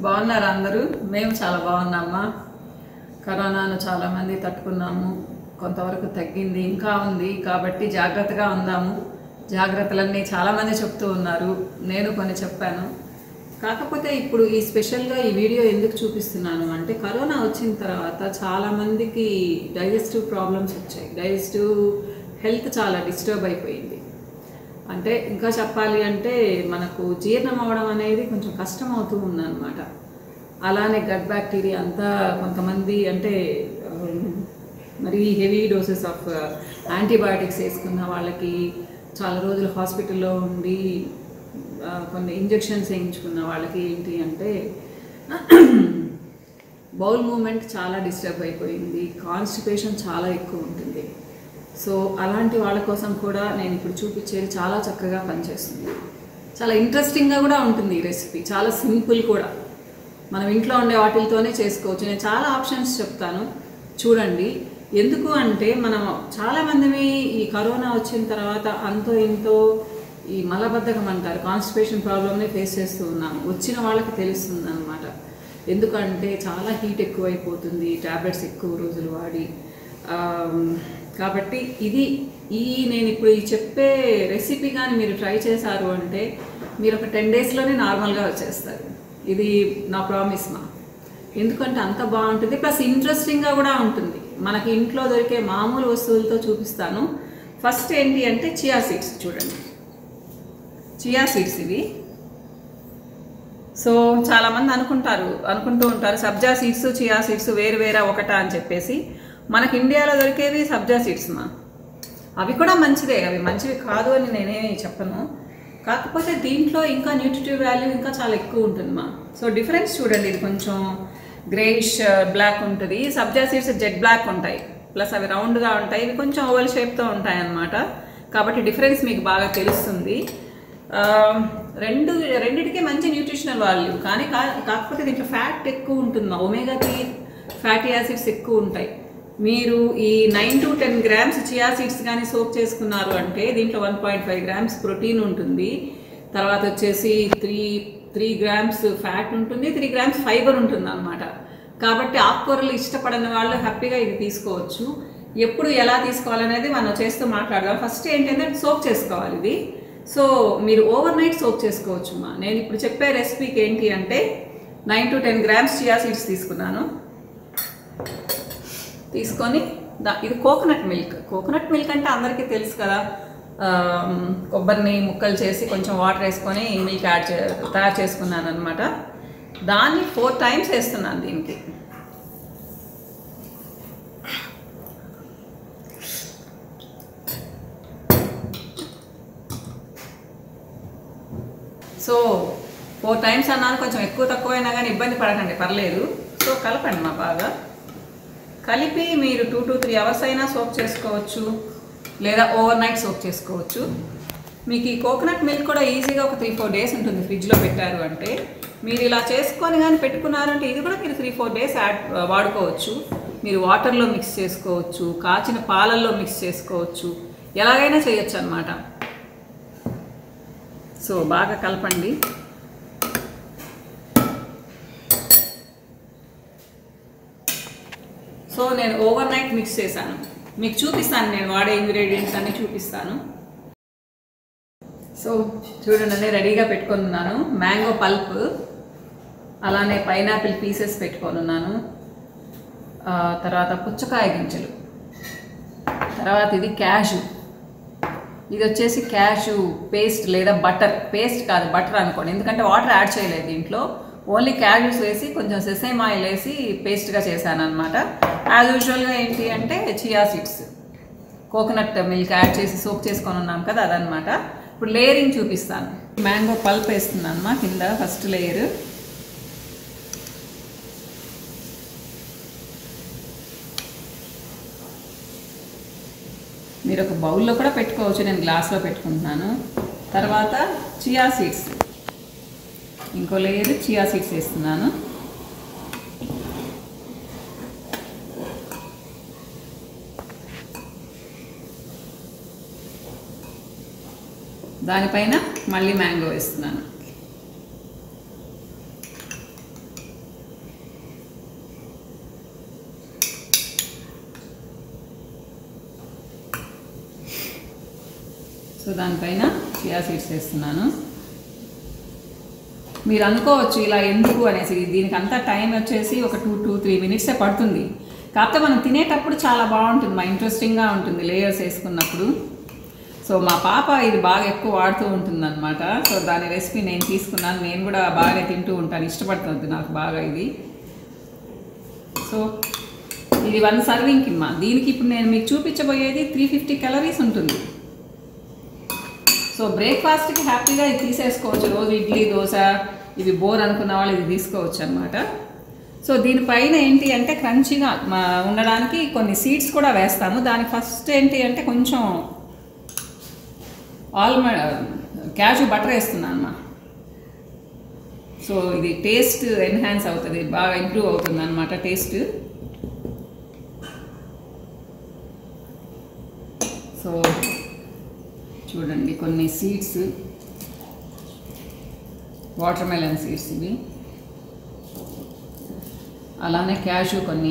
బాగున్నారా అందరూ? మేము చాలా బాగున్నామా. కరోనాను చాలామంది తట్టుకున్నాము, కొంతవరకు తగ్గింది, ఇంకా ఉంది కాబట్టి జాగ్రత్తగా ఉందాము. జాగ్రత్తలన్నీ చాలామంది చెప్తూ ఉన్నారు, నేను కొన్ని చెప్పాను. కాకపోతే ఇప్పుడు ఈ స్పెషల్గా ఈ వీడియో ఎందుకు చూపిస్తున్నాను అంటే, కరోనా వచ్చిన తర్వాత చాలామందికి డైజెస్టివ్ ప్రాబ్లమ్స్ వచ్చాయి. డైజెస్టివ్ హెల్త్ చాలా డిస్టర్బ్ అయిపోయింది. అంటే ఇంకా చెప్పాలి అంటే మనకు జీర్ణం అవ్వడం అనేది కొంచెం కష్టం అవుతూ ఉందన్నమాట. అలానే గట్ బ్యాక్టీరియా అంతా కొంతమంది అంటే మరి హెవీ డోసెస్ ఆఫ్ యాంటీబయాటిక్స్ వేసుకున్న వాళ్ళకి, చాలా రోజులు హాస్పిటల్లో ఉండి కొన్ని ఇంజెక్షన్స్ వేయించుకున్న వాళ్ళకి ఏంటి అంటే బౌల్ మూమెంట్ చాలా డిస్టర్బ్ అయిపోయింది, కాన్స్టిపేషన్ చాలా ఎక్కువ ఉంటుంది. సో అలాంటి వాళ్ళ కోసం కూడా నేను ఇప్పుడు చూపించేది చాలా చక్కగా పనిచేస్తుంది. చాలా ఇంట్రెస్టింగ్గా కూడా ఉంటుంది ఈ రెసిపీ, చాలా సింపుల్ కూడా. మనం ఇంట్లో ఉండే వాటితోనే చేసుకోవచ్చు. నేను చాలా ఆప్షన్స్ చెప్తాను, చూడండి. ఎందుకు అంటే మనం చాలామంది ఈ కరోనా వచ్చిన తర్వాత అంతో ఇంతో ఈ మలబద్ధకం అంటారు, కాన్స్టిపేషన్ ప్రాబ్లమ్ని ఫేస్ చేస్తూ ఉన్నాము. వచ్చిన వాళ్ళకి తెలుస్తుంది అన్నమాట. ఎందుకంటే చాలా హీట్ ఎక్కువైపోతుంది ట్యాబ్లెట్స్ ఎక్కువ రోజులు వాడి. కాబట్టి నేను ఇప్పుడు చెప్పే రెసిపీ కానీ మీరు ట్రై చేశారు అంటే మీరు ఒక 10 డేస్లోనే నార్మల్గా వచ్చేస్తారు. ఇది నా ప్రామిస్ మా. ఎందుకంటే అంత బాగుంటుంది, ప్లస్ ఇంట్రెస్టింగ్గా కూడా ఉంటుంది. మనకి ఇంట్లో దొరికే మామూలు వస్తువులతో చూపిస్తాను. ఫస్ట్ ఏంటి అంటే చియా సీడ్స్. చూడండి, చియా సీడ్స్ ఇవి. సో చాలామంది అనుకుంటూ ఉంటారు సబ్జా సీడ్స్ చియా సీడ్స్ వేరు వేరే ఒకటా అని చెప్పేసి. మనకి ఇండియాలో దొరికేవి సబ్జా సీడ్స్ మా. అవి కూడా మంచిదే, అవి మంచివి కాదు అని నేనేమి చెప్పను. కాకపోతే దీంట్లో ఇంకా న్యూట్రిటివ్ వాల్యూ ఇంకా చాలా ఎక్కువ ఉంటుంది మా. సో డిఫరెన్స్ చూడండి, ఇది కొంచెం గ్రేయిష్ బ్లాక్ ఉంటుంది. సబ్జా సీడ్స్ జెడ్ బ్లాక్ ఉంటాయి, ప్లస్ అవి రౌండ్గా ఉంటాయి, ఇవి కొంచెం ఓవల్ షేప్తో ఉంటాయి అన్నమాట. కాబట్టి డిఫరెన్స్ మీకు బాగా తెలుస్తుంది. రెండిటికి మంచి న్యూట్రిషనల్ వాల్యూ, కానీ కాకపోతే దీంట్లో ఫ్యాట్ ఎక్కువ ఉంటుంది మా. ఒమేగా 3 ఫ్యాటీ యాసిడ్స్ ఎక్కువ ఉంటాయి. మీరు ఈ 9 to 10 గ్రామ్స్ చియా సీడ్స్ కానీ సోక్ చేసుకున్నారు అంటే దీంట్లో 1.5 గ్రామ్స్ ప్రోటీన్ ఉంటుంది. తర్వాత వచ్చేసి 3 గ్రామ్స్ ఫ్యాట్ ఉంటుంది, 3 గ్రామ్స్ ఫైబర్ ఉంటుంది అన్నమాట. కాబట్టి ఆకుకూరలు ఇష్టపడని వాళ్ళు హ్యాపీగా ఇది తీసుకోవచ్చు. ఎప్పుడు ఎలా తీసుకోవాలనేది మనం చేస్తూ మాట్లాడదాం. ఫస్ట్ ఏంటంటే సోక్ చేసుకోవాలి ఇది. సో మీరు ఓవర్ నైట్ సోక్ చేసుకోవచ్చు మా. నేను ఇప్పుడు చెప్పే రెసిపీకి ఏంటి అంటే 9 to 10 గ్రామ్స్ చియా సీడ్స్ తీసుకున్నాను. తీసుకొని ఇది కోకోనట్ మిల్క్ అంటే అందరికీ తెలుసు కదా. కొబ్బరిని ముక్కలు చేసి కొంచెం వాటర్ వేసుకొని మిల్క్ తయారు చేసుకున్నాను అనమాట. దాన్ని 4 times వేస్తున్నాను దీనికి. సో 4 times అన్నాను, కొంచెం ఎక్కువ తక్కువైనా కానీ ఇబ్బంది పడకండి, పర్లేదు. సో కలపండి మా బాగా. కలిపి మీరు 2 to 3 hours అయినా సోక్ చేసుకోవచ్చు, లేదా ఓవర్ నైట్ సోక్ చేసుకోవచ్చు. మీకు ఈ కోకోనట్ మిల్క్ కూడా ఈజీగా ఒక 3-4 days ఉంటుంది ఫ్రిడ్జ్లో పెట్టారు అంటే. మీరు ఇలా చేసుకొని కానీ పెట్టుకున్నారంటే ఇది కూడా మీరు 3-4 days వాడుకోవచ్చు. మీరు వాటర్లో మిక్స్ చేసుకోవచ్చు, కాచిన పాలల్లో మిక్స్ చేసుకోవచ్చు, ఎలాగైనా చేయొచ్చు అన్నమాట. సో బాగా కలపండి. సో నేను ఓవర్ నైట్ మిక్స్ చేశాను, మీకు చూపిస్తాను, నేను వాడే ఇంగ్రీడియంట్స్ అన్నీ చూపిస్తాను. సో చూడండి, అన్నీ రెడీగా పెట్టుకొని ఉన్నాను. మ్యాంగో పల్ప్, అలానే పైనాపిల్ పీసెస్ పెట్టుకొని ఉన్నాను. తర్వాత పుచ్చకాయ గింజలు, తర్వాత ఇది క్యాషు. ఇది వచ్చేసి క్యాషు పేస్ట్ లేదా బటర్. పేస్ట్ కాదు, బటర్ అనుకోండి, ఎందుకంటే వాటర్ యాడ్ చేయలేదు దీంట్లో. ఓన్లీ క్యాష్యూస్ వేసి కొంచెం సెసేమ్ ఆయిల్ వేసి పేస్ట్గా చేశాను అనమాట. యాజ్ యూజువల్గా ఏంటి అంటే chia seeds, coconut milk add చేసి సోక్ చేసుకొని ఉన్నాం కదా, అదనమాట. ఇప్పుడు లేయరింగ్ చూపిస్తాను. మ్యాంగో పల్ప్ వేస్తున్నాను మా కింద ఫస్ట్ లేయర్. మీరు ఒక బౌల్లో కూడా పెట్టుకోవచ్చు, నేను గ్లాస్లో పెట్టుకుంటున్నాను. తర్వాత చియా సీడ్స్, ఇంకో లేయర్ చియా సీడ్స్ వేస్తున్నాను. దానిపైన మళ్ళీ మ్యాంగో వేస్తున్నాను. సో దానిపైన చియా సీడ్స్ వేస్తున్నాను. మీరు అనుకోవచ్చు ఇలా ఎందుకు అనేసి, దీనికి అంతా టైం వచ్చేసి ఒక 2-3 మినిట్సే పడుతుంది. కాకపోతే మనం తినేటప్పుడు చాలా బాగుంటుంది, మా ఇంట్రెస్టింగ్గా ఉంటుంది లేయర్స్ వేసుకున్నప్పుడు. సో మా పాప ఇది బాగా ఎక్కువ వాడుతూ ఉంటుందన్నమాట. సో దాని రెసిపీ నేను తీసుకున్నాను, నేను కూడా బాగా తింటూ ఉంటాను, ఇష్టపడుతుంది నాకు బాగా ఇది. సో ఇది 1 సర్వింగ్కి అమ్మా. దీనికి ఇప్పుడు నేను మీకు చూపించబోయేది 350 క్యాలరీస్ ఉంటుంది. సో బ్రేక్ఫాస్ట్కి హ్యాపీగా ఇది తీసేసుకోవచ్చు. రోజు ఇడ్లీ దోశ ఇవి బోర్ అనుకున్న వాళ్ళు ఇది తీసుకోవచ్చు అనమాట. సో దీనిపైన ఏంటి అంటే క్రంచీగా ఉండడానికి కొన్ని సీడ్స్ కూడా వేస్తాము. దానికి ఫస్ట్ ఏంటి అంటే కొంచెం క్యాషు బటర్ వేస్తున్నాను అమ్మా. సో ఇది టేస్ట్ ఎన్హాన్స్ అవుతుంది, బాగా ఇంప్రూవ్ అవుతుంది అనమాట టేస్ట్. సో చూడండి కొన్ని సీడ్స్, వాటర్ మెలన్ సీడ్స్ ఇవి, అలానే క్యాషు కొన్ని,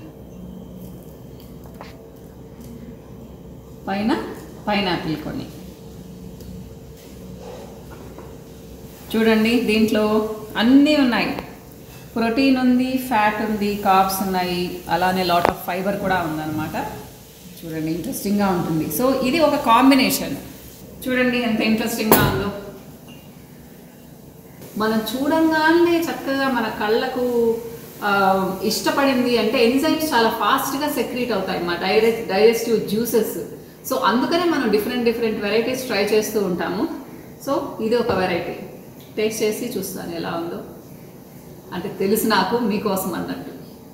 పైన పైనాపిల్ కొన్ని. చూడండి దీంట్లో అన్నీ ఉన్నాయి, ప్రోటీన్ ఉంది, ఫ్యాట్ ఉంది, కార్బ్స్ ఉన్నాయి, అలానే లాట్ ఆఫ్ ఫైబర్ కూడా ఉందన్నమాట. చూడండి ఇంట్రెస్టింగ్గా ఉంటుంది. సో ఇది ఒక కాంబినేషన్. చూడండి ఎంత ఇంట్రెస్టింగ్గా ఉందో. మనం చూడంగానే చక్కగా మన కళ్ళకు ఇష్టపడింది అంటే ఎంజైమ్స్ చాలా ఫాస్ట్గా సెక్రీట్ అవుతాయి మా డైజెస్టివ్ జ్యూసెస్. సో అందుకనే మనం డిఫరెంట్ వెరైటీస్ ట్రై చేస్తూ ఉంటాము. సో ఇది ఒక వెరైటీ టేస్ట్ చేసి చూస్తాను ఎలా ఉందో, అంటే తెలుసు నాకు మీకోసం అన్నట్టు.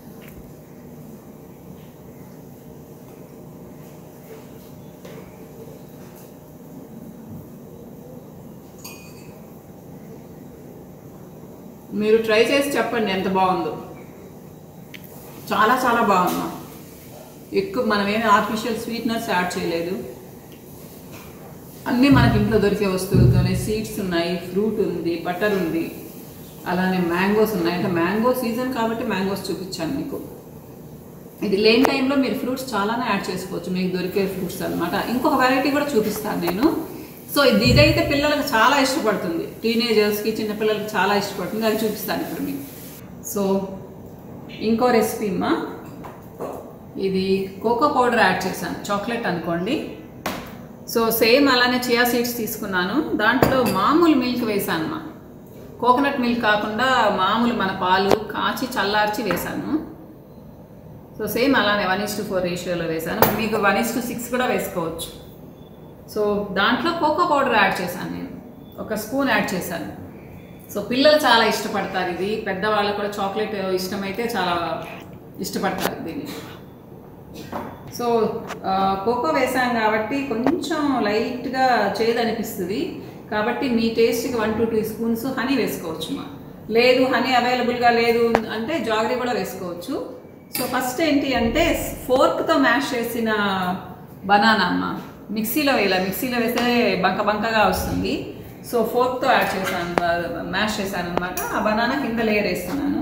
మీరు ట్రై చేసి చెప్పండి ఎంత బాగుందో. చాలా చాలా బాగుందా. ఎక్కువ మనం ఏమి ఆర్టిఫిషియల్ స్వీట్నర్స్ యాడ్ చేయలేదు, అన్నీ మనకి ఇంట్లో దొరికే వస్తువులతోనే. సీడ్స్ ఉన్నాయి, ఫ్రూట్ ఉంది, బటర్ ఉంది, అలానే మ్యాంగోస్ ఉన్నాయి. అంటే మ్యాంగో సీజన్ కాబట్టి మ్యాంగోస్ చూపించాను మీకు. ఇది లేని టైంలో మీరు ఫ్రూట్స్ చాలానే యాడ్ చేసుకోవచ్చు, మీకు దొరికే ఫ్రూట్స్ అనమాట. ఇంకొక వెరైటీ కూడా చూపిస్తాను నేను. సో ఇదైతే పిల్లలకు చాలా ఇష్టపడుతుంది, టీనేజర్స్కి చిన్నపిల్లలకి చాలా ఇష్టపడుతుంది, అది చూపిస్తాను ఇప్పుడు మీకు. సో ఇంకో రెసిపీ అమ్మా, ఇది కోకో పౌడర్ యాడ్ చేశాను, చాక్లెట్ అనుకోండి. సో సేమ్ అలానే చియా సీడ్స్ తీసుకున్నాను, దాంట్లో మామూలు మిల్క్ వేసాను అమ్మా. కోకోనట్ మిల్క్ కాకుండా మామూలు మన పాలు కాచి చల్లార్చి వేసాను. సో సేమ్ అలానే 1:4 రేషియోలో వేసాను, మీకు 1:6 కూడా వేసుకోవచ్చు. సో దాంట్లో కోకో పౌడర్ యాడ్ చేశాను నేను, 1 స్పూన్ యాడ్ చేశాను. సో పిల్లలు చాలా ఇష్టపడతారు ఇది, పెద్దవాళ్ళు కూడా చాక్లెట్ ఇష్టమైతే చాలా ఇష్టపడతారు దీన్ని. సో కోకో వేసాం కాబట్టి కొంచెం లైట్గా చేదు అనిపిస్తుంది, కాబట్టి మీ టేస్ట్కి 1-2 స్పూన్స్ హనీ వేసుకోవచ్చు. లేదు హనీ అవైలబుల్గా లేదు అంటే జాగరీ కూడా వేసుకోవచ్చు. సో ఫస్ట్ ఏంటి అంటే ఫోర్క్తో మ్యాష్ చేసిన బనానా అమ్మ, మిక్సీలో వేస్తే బంకగా వస్తుంది. సో ఫోర్క్తో యాడ్ చేశాను, మ్యాష్ చేశాను అనమాట. ఆ బనానా కింద లేయర్ వేస్తున్నాను.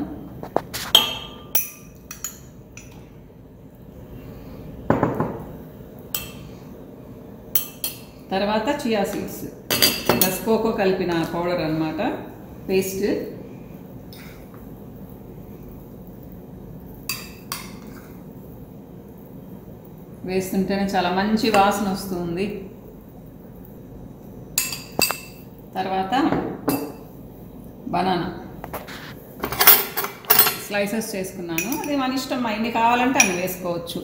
తర్వాత చియా సీడ్స్ ప్లస్ కోకో కలిపిన పౌడర్ అన్నమాట, పేస్ట్. వేస్తుంటేనే చాలా మంచి వాసన వస్తుంది. తర్వాత బనానా స్లైసెస్ చేసుకున్నాను, అది మన ఇష్టం, ఎన్ని కావాలంటే అన్ని వేసుకోవచ్చు.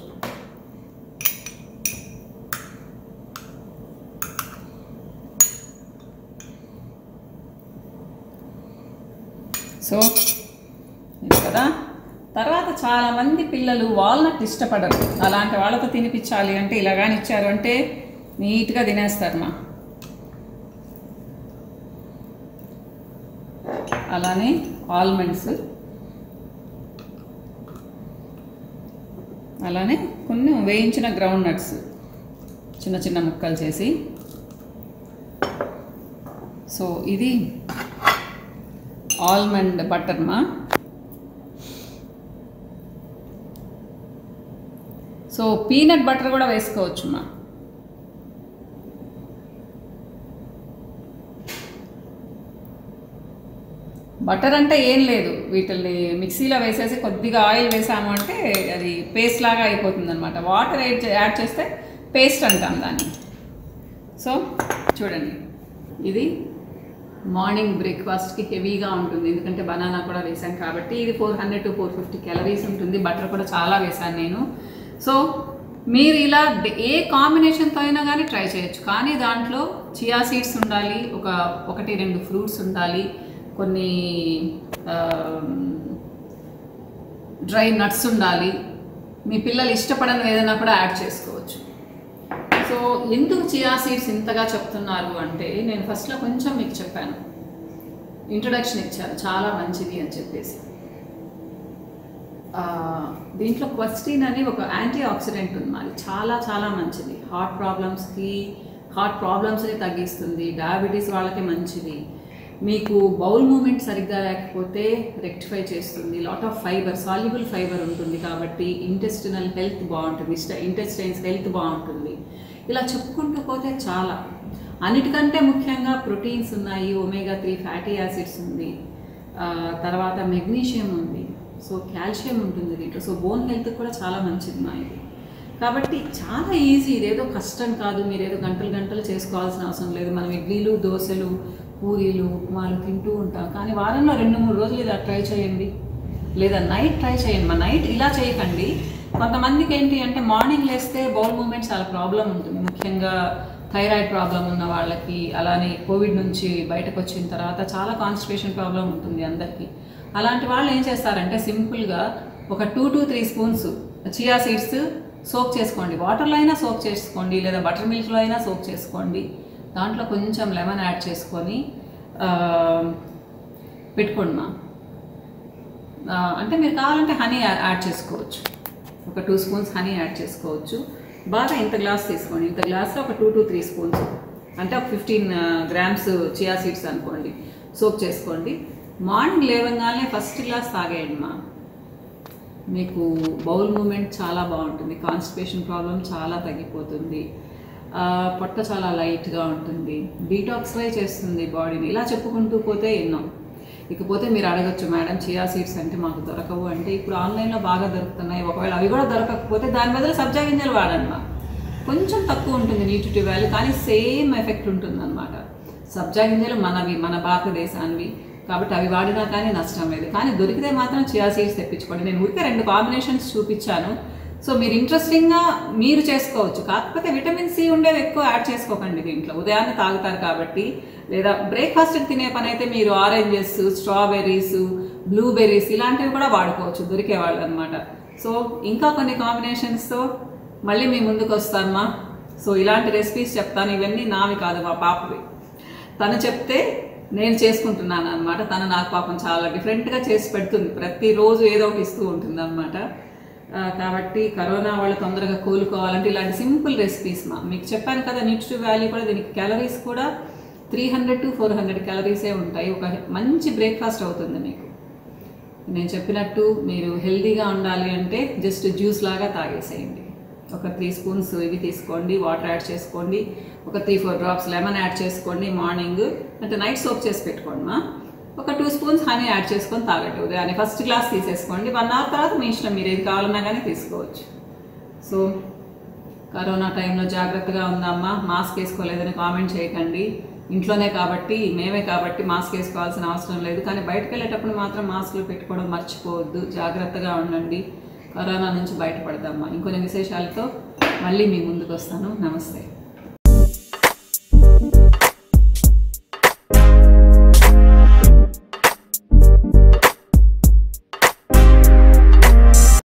సో ఇది కదా. తర్వాత చాలామంది పిల్లలు వాల్నట్ ఇష్టపడరు, అలాంటి వాళ్ళతో తినిపించాలి అంటే ఇలాగాని ఇచ్చారు అంటే నీట్గా తినేస్తారు మా. అలానే ఆల్మండ్స్, అలానే కొన్ని వేయించిన గ్రౌండ్ నట్స్ చిన్న చిన్న ముక్కలు చేసి. సో ఇది ఆల్మండ్ బటర్ మా. సో పీనట్ బటర్ కూడా వేసుకోవచ్చు మా. బటర్ అంటే ఏం లేదు, వీటిని మిక్సీలో వేసేసి కొద్దిగా ఆయిల్ వేసాము అంటే అది పేస్ట్ లాగా అయిపోతుంది అనమాట. వాటర్ యాడ్ చేస్తే పేస్ట్ అంటాం దాన్ని. సో చూడండి, ఇది మార్నింగ్ బ్రేక్ఫాస్ట్కి హెవీగా ఉంటుంది, ఎందుకంటే బనానా కూడా వేసాను కాబట్టి. ఇది 400 to 450 క్యాలరీస్ ఉంటుంది. బటర్ కూడా చాలా వేసాను నేను. సో మీరు ఇలా ఏ కాంబినేషన్తో అయినా కానీ ట్రై చేయొచ్చు, కానీ దాంట్లో చియా సీడ్స్ ఉండాలి, 1-2 ఫ్రూట్స్ ఉండాలి, కొన్ని డ్రై నట్స్ ఉండాలి. మీ పిల్లలు ఇష్టపడని ఏదైనా కూడా యాడ్ చేసుకోవచ్చు. సో ఎందుకు చియా సీడ్స్ ఇంతగా చెప్తున్నారు అంటే, నేను ఫస్ట్లో కొంచెం మీకు చెప్పాను, ఇంట్రొడక్షన్ ఇచ్చాను చాలా మంచిది అని చెప్పేసి. దీంట్లో క్వెస్టిన్ అని ఒక యాంటీ ఆక్సిడెంట్ ఉంది, అది చాలా చాలా మంచిది. హార్ట్ ప్రాబ్లమ్స్ని తగ్గిస్తుంది, డయాబెటీస్ వాళ్ళకి మంచిది. మీకు బౌల్ మూమెంట్ సరిగ్గా లేకపోతే రెక్టిఫై చేస్తుంది. Lot of fibre, soluble fibre ఉంటుంది కాబట్టి ఇంటెస్టినల్ హెల్త్ బాగుంటుంది, ఇంటెస్టైన్స్ హెల్త్ బాగుంటుంది. ఇలా చెప్పుకుంటూ పోతే చాలా. అన్నిటికంటే ముఖ్యంగా ప్రోటీన్స్ ఉన్నాయి, omega-3 ఫ్యాటీ యాసిడ్స్ ఉంది, తర్వాత మెగ్నీషియం ఉంది, సో కాల్షియం ఉంటుంది దీంట్లో. సో బోన్ హెల్త్ కూడా చాలా మంచిది మా ఇది. కాబట్టి చాలా ఈజీ, ఇదేదో కష్టం కాదు, మీరు ఏదో గంటలు చేసుకోవాల్సిన అవసరం లేదు. మనం ఇడ్లీలు, దోశలు, పూరీలు, ఉప్మాలు తింటూ ఉంటాం, కానీ వారంలో 2-3 రోజులు ఇలా ట్రై చేయండి, లేదా నైట్ ట్రై చేయండి. మా నైట్ ఇలా చేయకండి. కొంతమందికి ఏంటి అంటే మార్నింగ్ లేస్తే బౌల్ మూమెంట్ చాలా ప్రాబ్లం ఉంటుంది, ముఖ్యంగా థైరాయిడ్ ప్రాబ్లం ఉన్న వాళ్ళకి, అలానే కోవిడ్ నుంచి బయటకు వచ్చిన తర్వాత చాలా కాన్స్టిపేషన్ ప్రాబ్లం ఉంటుంది అందరికీ. అలాంటి వాళ్ళు ఏం చేస్తారంటే సింపుల్గా ఒక 2 to 3 spoons chia seeds soak చేసుకోండి, వాటర్లో అయినా సోక్ చేసుకోండి, లేదా బటర్ మిల్క్లో అయినా సోక్ చేసుకోండి. దాంట్లో కొంచెం లెమన్ యాడ్ చేసుకొని పెట్టుకోండి మా. అంటే మీరు కావాలంటే హనీ యాడ్ చేసుకోవచ్చు, ఒక 2 స్పూన్స్ హనీ యాడ్ చేసుకోవచ్చు. బాగా ఇంత గ్లాస్ తీసుకోండి, ఇంత గ్లాస్లో ఒక 2 to 3 స్పూన్స్, అంటే ఒక 15 grams చియా సీడ్స్ అనుకోండి, సోక్ చేసుకోండి. మార్నింగ్ లేవగానే ఫస్ట్ గ్లాస్ తాగేయండి మా. మీకు బౌల్ మూమెంట్ చాలా బాగుంటుంది, కాన్స్టిపేషన్ ప్రాబ్లం చాలా తగ్గిపోతుంది, పొట్ట చాలా లైట్గా ఉంటుంది, డీటాక్సిఫై చేస్తుంది బాడీని. ఇలా చెప్పుకుంటూ పోతే ఎన్నో. ఇకపోతే మీరు అడగచ్చు, మేడం చియా సీడ్స్ అంటే మాకు దొరకవు అంటే, ఇప్పుడు ఆన్లైన్లో బాగా దొరుకుతున్నాయి. ఒకవేళ అవి కూడా దొరకకపోతే దాని బదులు సబ్జా గింజలు వాడండి మా. కొంచెం తక్కువ ఉంటుంది న్యూట్రిటివ్ వాల్యూ, కానీ సేమ్ ఎఫెక్ట్ ఉంటుంది అనమాట. సబ్జా గింజలు మనవి, మన భారతదేశానివి కాబట్టి అవి వాడినా కానీ నష్టం లేదు. కానీ దొరికితే మాత్రం చియా సీడ్స్ తెప్పించుకోండి. నేను ఊరికే 2 కాంబినేషన్స్ చూపించాను, సో మీరు ఇంట్రెస్టింగ్గా మీరు చేసుకోవచ్చు. కాకపోతే విటమిన్ సి ఉండేవి ఎక్కువ యాడ్ చేసుకోకండి దీంట్లో, ఉదయాన్నే తాగుతారు కాబట్టి. లేదా బ్రేక్ఫాస్ట్కి తినే పని అయితే మీరు ఆరెంజెస్, స్ట్రాబెర్రీస్, బ్లూబెర్రీస్ ఇలాంటివి కూడా వాడుకోవచ్చు, దొరికేవాళ్ళు అనమాట. సో ఇంకా కొన్ని కాంబినేషన్స్తో మళ్ళీ మీ ముందుకు వస్తానమ్మా. సో ఇలాంటి రెసిపీస్ చెప్తాను, ఇవన్నీ నావి కాదు, మా పాపవి. తను చెప్తే నేను చేసుకుంటున్నాను అనమాట. తను నాకు పాపం చాలా డిఫరెంట్గా చేసి పెడుతుంది, ప్రతిరోజు ఏదో ఒకటి ఇస్తూ ఉంటుంది అనమాట. కాబట్టి కరోనా వాళ్ళు తొందరగా కోలుకోవాలంటే ఇలాంటి సింపుల్ రెసిపీస్ మా. మీకు చెప్పాను కదా, న్యూట్రిటివ్ వాల్యూ కూడా, దీనికి క్యాలరీస్ కూడా 300 to 400 క్యాలరీసే ఉంటాయి. ఒక మంచి బ్రేక్ఫాస్ట్ అవుతుంది మీకు. నేను చెప్పినట్టు మీరు హెల్తీగా ఉండాలి అంటే జస్ట్ జ్యూస్ లాగా తాగేసేయండి. ఒక 3 స్పూన్స్ ఇవి తీసుకోండి, వాటర్ యాడ్ చేసుకోండి, ఒక 3-4 drops లెమన్ యాడ్ చేసుకోండి మార్నింగ్, అంటే నైట్ సోక్ చేసి పెట్టుకోండి మా. ఒక 2 స్పూన్స్ హనీ యాడ్ చేసుకొని తాగండి ఉదయాన్నే. ఫస్ట్ గ్లాస్ తీసేసుకోండి, 1 hour తర్వాత మీ ఇష్టం, మీరు ఏది కావాలన్నా కానీ తీసుకోవచ్చు. సో కరోనా టైంలో జాగ్రత్తగా ఉందమ్మా. మాస్క్ వేసుకోలేదని కామెంట్ చేయకండి. ఇంట్లోనే కాబట్టి, మేమే కాబట్టి మాస్క్ వేసుకోవాల్సిన అవసరం లేదు, కానీ బయటకు వెళ్ళేటప్పుడు మాత్రం మాస్కులు పెట్టుకోవడం మర్చిపోవద్దు. జాగ్రత్తగా ఉండండి, కరోనా నుంచి బయటపడదామా. ఇంకొన్ని విశేషాలతో మళ్ళీ మీ ముందుకు వస్తాను. నమస్తే.